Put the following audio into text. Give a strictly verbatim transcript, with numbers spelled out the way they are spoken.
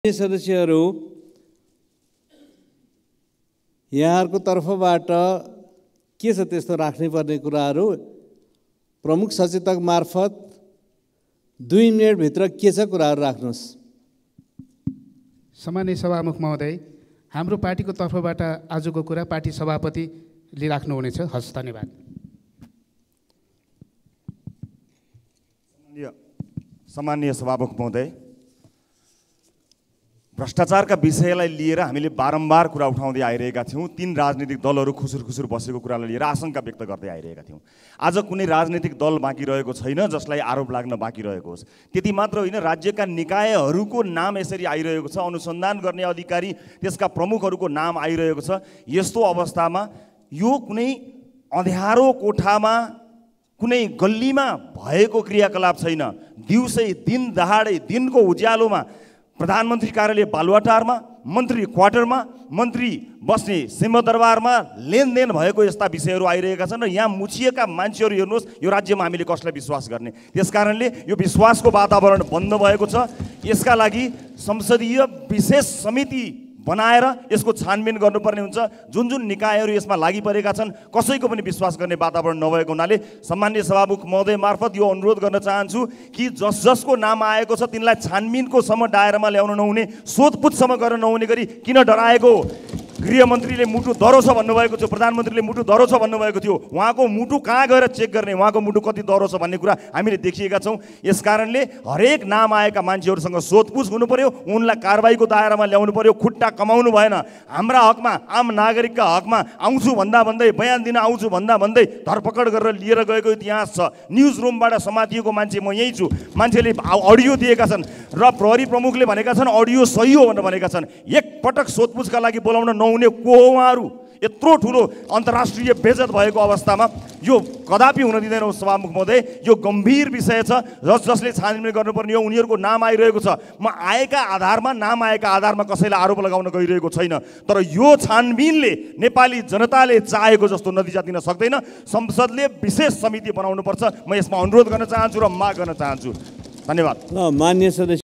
सदस्यहरू यहाँहरूको तर्फबाट के छ त्यस्तो राख्नै पर्ने कुराहरू प्रमुख सचेतक मार्फत दुई मिनट भित्र के छ कुराहरू राख्नुहोस्। सामान्य सभामुख महोदय, हाम्रो पार्टीको तर्फबाट आजको कुरा पार्टी सभापतिले राख्नुहुनेछ। हस्, धन्यवाद। सामान्य सभामुख महोदय, भ्रष्टाचारका विषयलाई लिएर हामीले बारम्बार कुरा उठाउँदै आइरहेका थियौँ। तीन राजनीतिक दलहरू खुसुर खुसुर बसेको कुरालाई लिएर आशंका व्यक्त गर्दै आइरहेका थियौँ। आज कुनै राजनीतिक दल बाँकी रहेको छैन जसलाई आरोप लाग्न बाँकी रहेको होस्। त्यति मात्र होइन, राज्यका निकायहरूको नाम यसरी आइरहेको छ, अनुसन्धान गर्ने अधिकारी त्यसका प्रमुखहरूको नाम आइरहेको छ। यस्तो अवस्थामा यो कुनै अँध्यारो कोठामा कुनै गल्लीमा भएको क्रियाकलाप छैन। दिउँसै दिन दहाडै दिनको उज्यालोमा प्रधानमन्त्री कार्यालय बालुवाटारमा, मन्त्री क्वार्टरमा, मन्त्री बस्ने सिंहदरबारमा लेनदेन भएको यस्ता विषयहरू आइरहेका छन् र यहाँ मुछिएका मान्छेहरू हेर्नुहोस्, यो राज्यमा हामीले कसलाई विश्वास गर्ने। त्यसकारणले यो विश्वासको वातावरण बन्द भएको छ। यसका लागि संसदीय विशेष समिति बनाएर यसको छानबिन गर्नुपर्ने हुन्छ। जुन जुन निकायहरू यसमा लागि परेका छन् कसैको पनि विश्वास गर्ने वातावरण नभएको हुनाले सम्माननीय सभामुख महोदय मार्फत यो अनुरोध गर्न चाहन्छु कि जस जसको नाम आएको छ तिनलाई छानबिनको सम्म दायरामा ल्याउन नहुने, सोधपुछसम्म गर्न नहुने गरी किन डराएको। गृहमन्त्रीले मुटु दह्रो छ भन्नुभएको थियो, प्रधानमन्त्रीले मुटु दह्रो छ भन्नुभएको थियो। उहाँको मुटु कहाँ गएर चेक गर्ने, उहाँको मुटु कति दह्रो छ भन्ने कुरा हामीले देखिएका छौँ। यसकारणले हरेक नाम आएका मान्छेहरूसँग सोधपुछ हुनु पर्यो, उनलाई कारबाहीको दायरामा ल्याउनु पर्यो। खुट्टा कमाउनु भएन। हाम्रा हकमा, आम नागरिकका हकमा आउँछु भन्दा भन्दै, बयान दिन आउँछु भन्दा भन्दै धरपकड गरेर लिएर गएको इतिहास छ। न्युज रुमबाट समातिएको मान्छे म यहीँ छु। मान्छेले अडियो दिएका छन् र प्रहरी प्रमुखले भनेका छन् अडियो सही हो भनेर भनेका छन्। एक पटक सोधपुछका लागि बोलाउन नहुने को हो उहाँहरू? यत्रो ठुलो अन्तर्राष्ट्रिय बेइज्जत भएको अवस्थामा यो कदापि हुन दिँदैनौँ सभामुख महोदय। यो गम्भीर विषय छ। जस जसले छानबिन गर्नुपर्ने हो उनीहरूको नाम आइरहेको छ। म आएका आधारमा, नाम आएका आधारमा कसैलाई आरोप लगाउन गइरहेको छैन। तर यो छानबिनले नेपाली जनताले चाहेको जस्तो नतिजा दिन सक्दैन। संसदले विशेष समिति बनाउनुपर्छ। म यसमा अनुरोध गर्न चाहन्छु र माग गर्न चाहन्छु। धन्यवाद। मान्य सदस्य